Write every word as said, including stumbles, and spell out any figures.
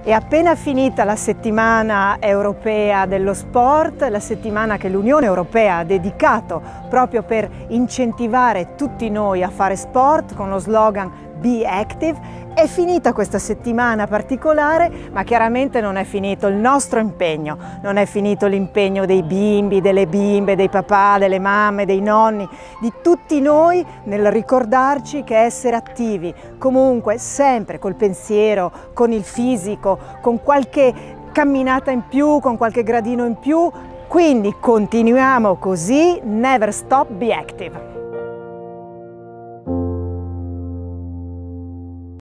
È appena finita la settimana europea dello sport, la settimana che l'Unione Europea ha dedicato proprio per incentivare tutti noi a fare sport con lo slogan Be Active. È finita questa settimana particolare, ma chiaramente non è finito il nostro impegno, non è finito l'impegno dei bimbi, delle bimbe, dei papà, delle mamme, dei nonni, di tutti noi nel ricordarci che essere attivi, comunque sempre col pensiero, con il fisico, con qualche camminata in più, con qualche gradino in più, quindi continuiamo così, never stop, be active.